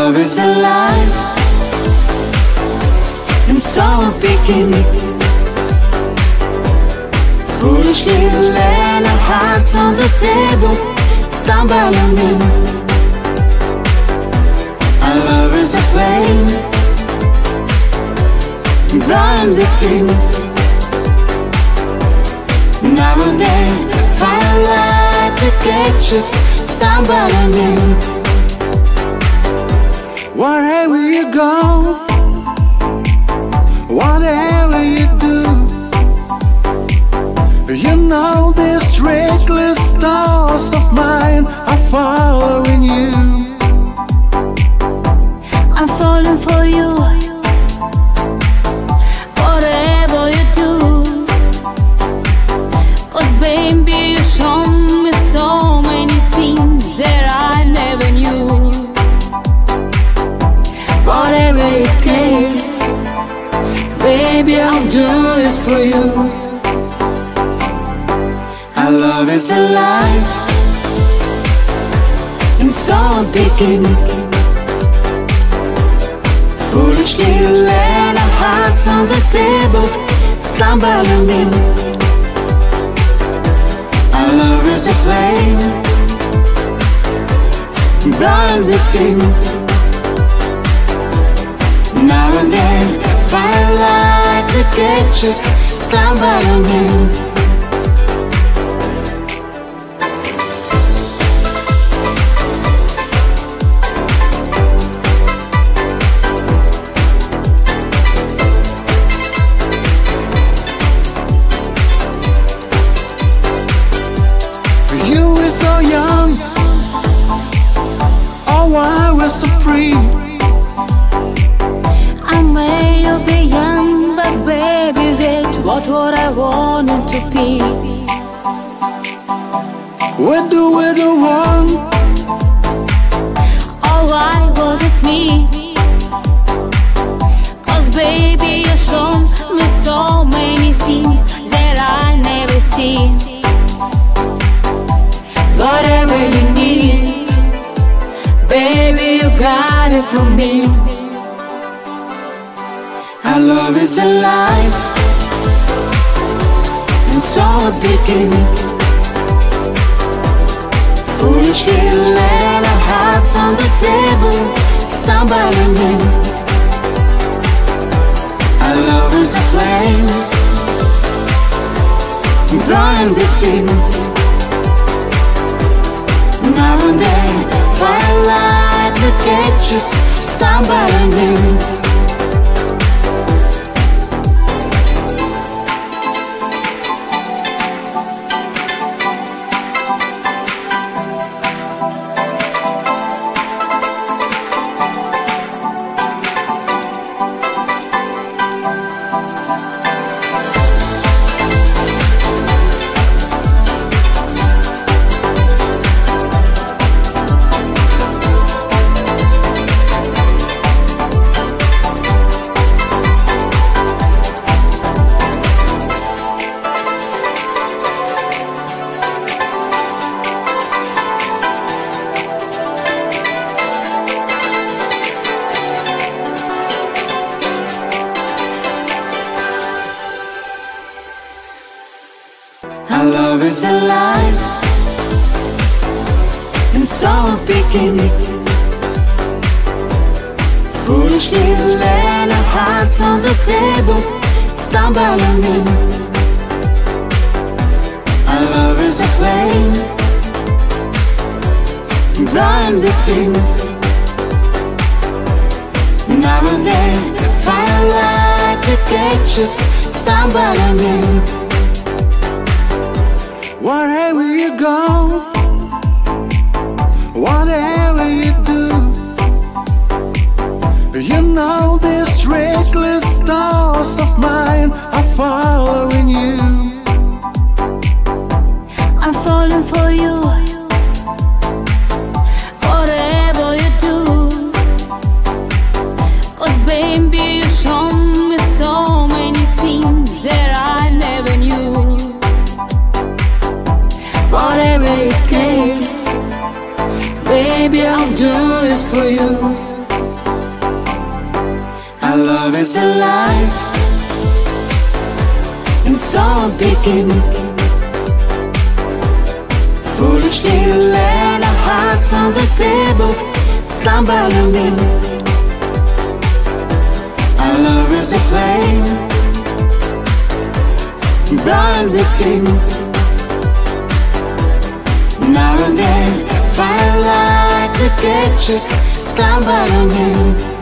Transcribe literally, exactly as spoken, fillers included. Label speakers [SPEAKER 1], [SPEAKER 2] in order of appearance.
[SPEAKER 1] love is alive, and so I'm thinking. Foolishly laying our hearts on the table, stumbling. Our love is a flame, burning within. Now and then, firelight that catches, stumbling in. Wherever you go, whatever you do, you know these reckless stars of mine are following you.
[SPEAKER 2] I'm falling for you, whatever you do. 'Cause baby, you show me so many things that I never knew.
[SPEAKER 1] Whatever it takes, baby, I'll do it for you. Our love is alive, and so I'm thinking. Foolishly laying our hearts on the table, stumbling in. Our love is a flame, burning within. Now and then, firelight that catches, stumbling in. You were so young, oh I was so free.
[SPEAKER 2] I may be young, but baby, that's what what I wanted to be.
[SPEAKER 1] We do we do one.
[SPEAKER 2] Oh, why was it me? 'Cause baby, you show me so many things that I never seen.
[SPEAKER 1] Whatever you need, baby, you got it from me. Our love is alive, and so it's beginning. Foolishly laying our hearts on the table, stumbling in. Our love is a flame, burning within. Now and then, firelight that catches, stumbling in. Our love is alive, and so I'm thinking. Foolishly laying our hearts on the table, stumbling in. Our love is a flame, burning within. Now and then, firelight that catches, stumbling in. Wherever you go, whatever you do, you know these reckless stars of mine are following you.
[SPEAKER 2] I'm falling for you, whatever you do. 'Cause baby, you show me so many things that I never knew.
[SPEAKER 1] Whatever it takes, baby, I'll do it for you. is the life, and so I'm picking. Foolishly let our hearts on the table, stumbling in. Our love is a flame, burning within. Now and then, firelight that catches, stumbling in.